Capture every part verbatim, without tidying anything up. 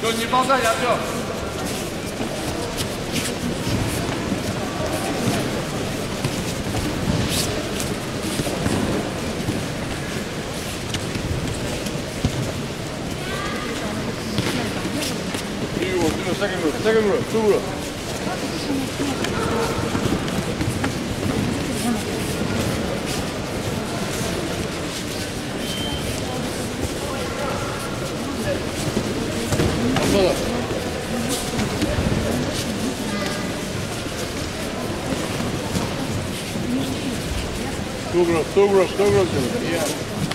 就你帮大家就。Second group, second group, two group. Abdullah. Two groups, two groups, two groups. Yeah.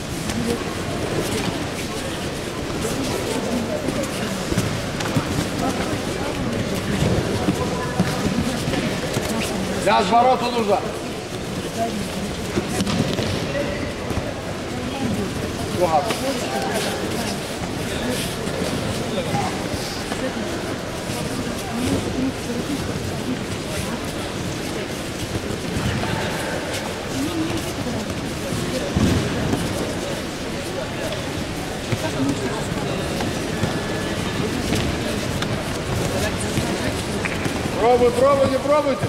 Разворот нужно. Плохо. Пробуй, пробуй, не пробуйте.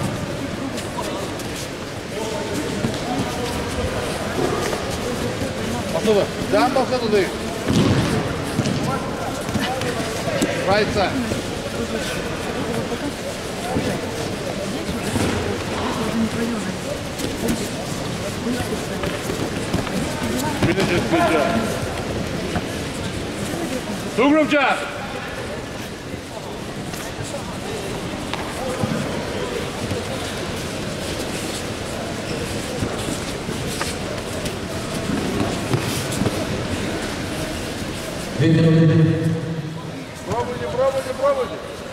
Отсюда. Да, отсюда дых. Right side. Finish it, good job. Two group job. Пробуйте, пробуйте, пробуйте.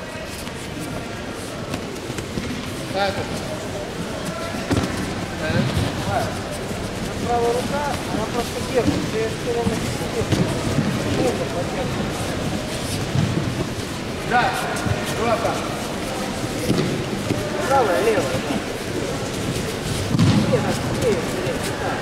Так. Правая рука, она просто держит, две стороны сидит. Да, рука. Правая, левая. Левая, левая, левая.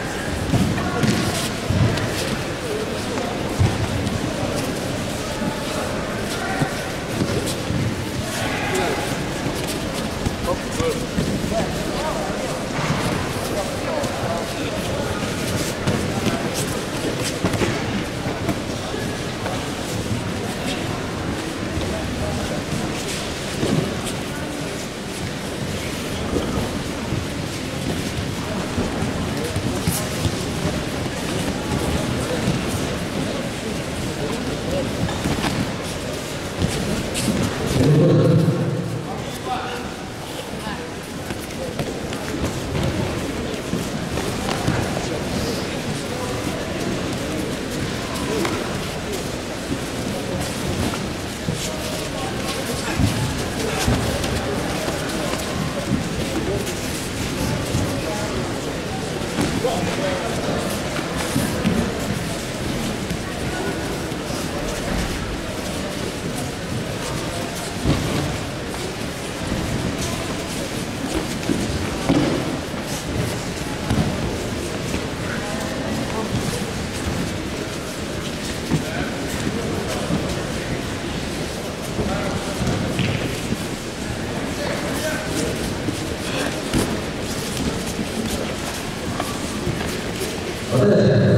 Oke.